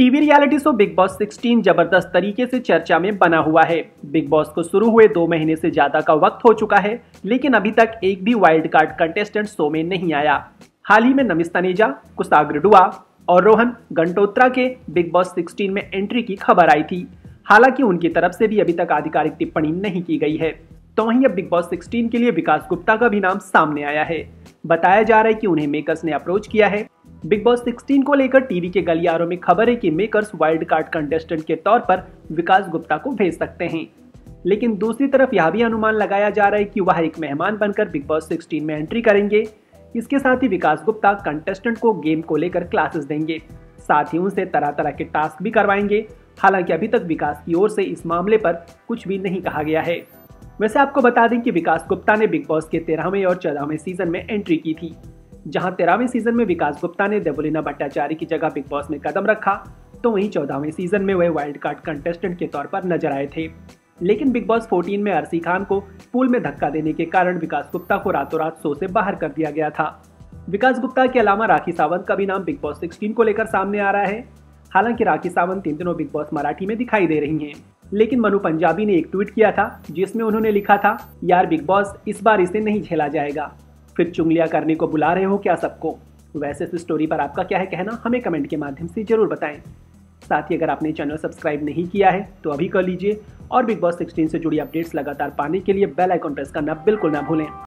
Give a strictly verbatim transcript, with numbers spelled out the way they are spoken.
TV reality show Bigg Boss सोलह जबरदस्त तरीके से चर्चा में बना हुआ है। बिग बॉस को शुरू हुए दो महीने से ज्यादा का वक्त हो चुका है, लेकिन अभी तक एक भी वाइल्ड कार्ड कंटेस्टेंट शो में नहीं आया। हाल ही में नमिस तनेजा, कुशाग्र दुआ और रोहन गंटोत्रा के बिग बॉस सोलह में एंट्री की खबर आई थी। हालांकि उनकी तरफ से भी अभी तक आधिकारिक टिप्पणी नहीं की गई है। तो वहीं अब बिग बॉस सोलह के लिए विकास गुप्ता का भी नाम सामने आया है। बताया जा रहा है कि उन्हें मेकर्स ने अप्रोच किया है। बिग बॉस सोलह को लेकर टीवी के गलियारों में खबर है कि मेकर्स वाइल्ड कार्ड कंटेस्टेंट के तौर पर विकास गुप्ता को भेज सकते हैं। लेकिन दूसरी तरफ यह भी अनुमान लगाया जा रहा है कि वह एक मेहमान बनकर बिग बॉस सोलह में एंट्री करेंगे। इसके साथ ही विकास गुप्ता कंटेस्टेंट को गेम को लेकर क्लासेस देंगे, साथ ही उनसे तरह तरह के टास्क भी करवाएंगे। हालांकि अभी तक विकास की ओर से इस मामले पर कुछ भी नहीं कहा गया है। वैसे आपको बता दें कि विकास गुप्ता ने बिग बॉस के तेरहवें और चौदहवें सीजन में एंट्री की थी। जहां तेरहवें सीजन में विकास गुप्ता ने देवलीना भट्टाचार्य की जगह बिग बॉस में कदम रखा, तो वहीं चौदहवें सीजन में वह वाइल्ड कार्ड कंटेस्टेंट के तौर पर नजर आए थे। लेकिन बिग बॉस चौदह में अरसी खान को पूल में धक्का देने के कारण विकास गुप्ता को रातों रात शो से बाहर कर दिया गया था। विकास गुप्ता के अलावा राखी सावंत का भी नाम बिग बॉस सोलह को लेकर सामने आ रहा है। हालांकि राखी सावंत इन दिनों बिग बॉस मराठी में दिखाई दे रही हैं, लेकिन मनु पंजाबी ने एक ट्वीट किया था जिसमें उन्होंने लिखा था, यार बिग बॉस इस बार इसे नहीं झेला जाएगा, फिर चुंगलियां करने को बुला रहे हो क्या सबको। वैसे इस स्टोरी पर आपका क्या है कहना, हमें कमेंट के माध्यम से जरूर बताएं। साथ ही अगर आपने चैनल सब्सक्राइब नहीं किया है तो अभी कर लीजिए और बिग बॉस सोलह से जुड़ी अपडेट्स लगातार पाने के लिए बेल आइकॉन प्रेस करना बिल्कुल ना भूलें।